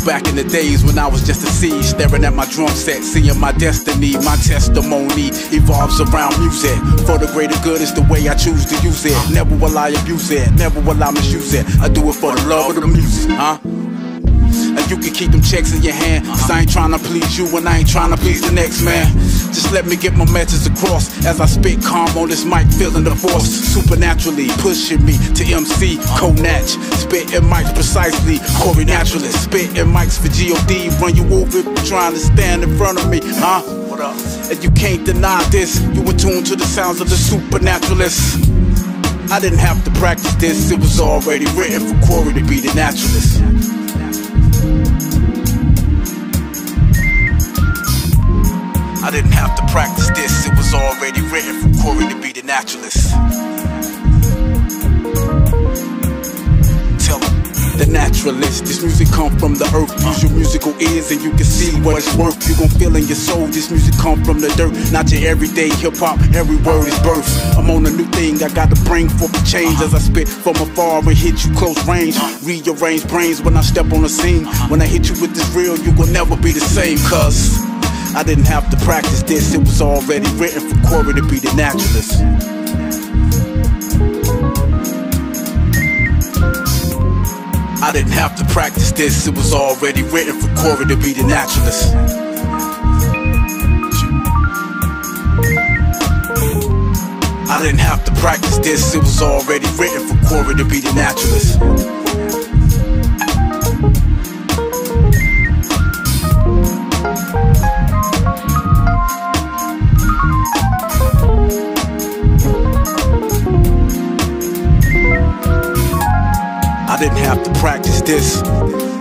back in the days when I was just a seed, staring at my drum set, seeing my destiny. My testimony evolves around music. For the greater good is the way I choose to use it. Never will I abuse it, never will I misuse it. I do it for the love of the music, huh? And you can keep them checks in your hand, cause I ain't tryna please you and I ain't tryna please the next man. Just let me get my message across as I spit calm on this mic, feeling the force supernaturally pushing me to MC Co-Natch. Spitting mics precisely, Corey Naturalist. Spitting mics for G.O.D. Run you over if you're trying to stand in front of me, huh? What up? And you can't deny this, you in tune to the sounds of the supernaturalist. I didn't have to practice this, it was already written for Corey to be the naturalist. I didn't have to practice this, it was already written for Corey to be the naturalist. Tell him, the naturalist, this music come from the earth. Use your musical ears and you can see what it's worth. You gon' feel in your soul, this music come from the dirt. Not your everyday hip-hop, every word is birth. I'm on a new thing, I got the brain for the change. As I spit from afar and hit you close range. Rearrange brains when I step on the scene. When I hit you with this real, you gon' never be the same, cuz I didn't have to practice this, it was already written for Corey to be the naturalist. I didn't have to practice this, it was already written for Corey to be the naturalist. I didn't have to practice this, it was already written for Corey to be the naturalist. I didn't have to practice this.